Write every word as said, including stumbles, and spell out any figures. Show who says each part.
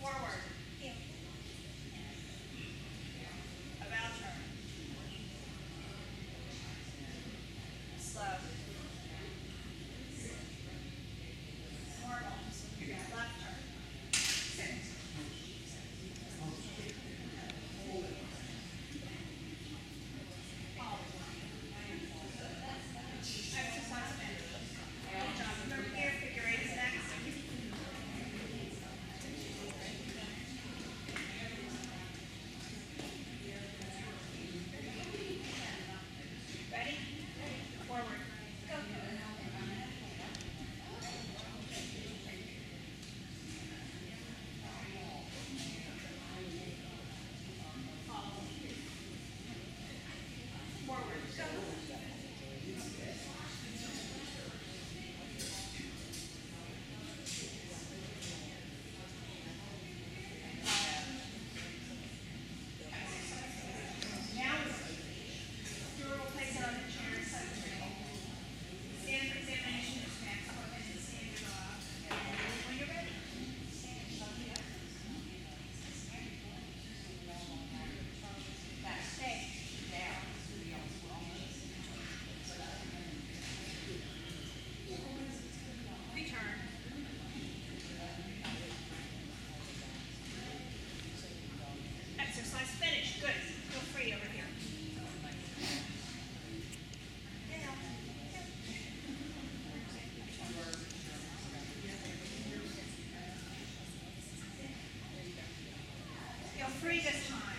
Speaker 1: Forward. About turn. Slow. Normal. Left turn. Exercise finish. Good job. Remember here, figure eight is next. Ready? Forward. Go. Forward. Go. Now, Stuart will place it on the chair and set the table. Stand for examination is next. Go ahead and stand your off. When you're ready. Stay. Down. Return. Exercise finished. Good. Feel free over here. Feel free this time.